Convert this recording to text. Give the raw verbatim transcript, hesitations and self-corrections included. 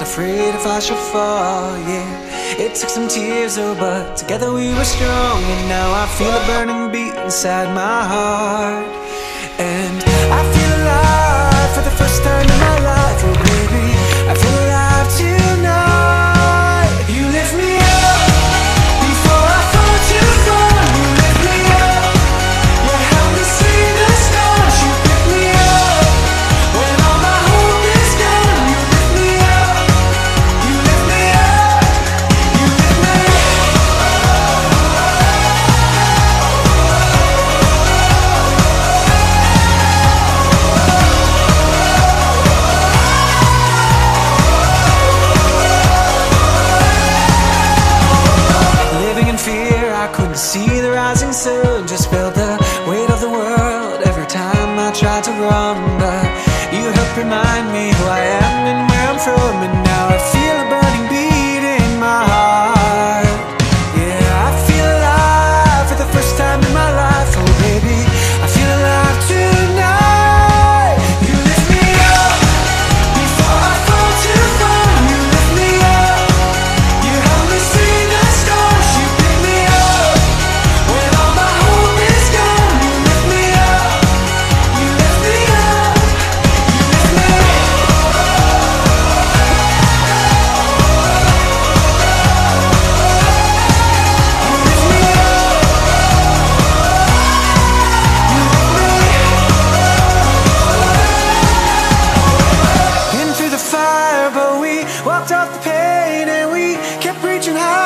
afraid if I should fall, yeah. It took some tears, oh, but together we were strong. And now I feel a burning beat inside my heart. And I feel alive for the first time in my life. Oh baby, I feel alive tonight. You lift me up before I fall too far. You lift me up, you help me see the stars. You pick me up when all my hope is gone. You lift me up, you lift me up, you lift me up. Living in fear, I couldn't see the rising sun. Just felt the weight of the world every time I tried to run. But you helped remind me who I am and where I'm from. And now I feel a burning beat in my heart. Yeah, I feel alive for the first time in my life. Oh baby, I feel alive tonight. You lift me up before I fall too far. You lift me up, you help me see the stars. You pick me up when all my hope is gone. You lift me up, you lift me up, you lift me up. Been through the fire, but we walked off the pain, and we kept reaching high.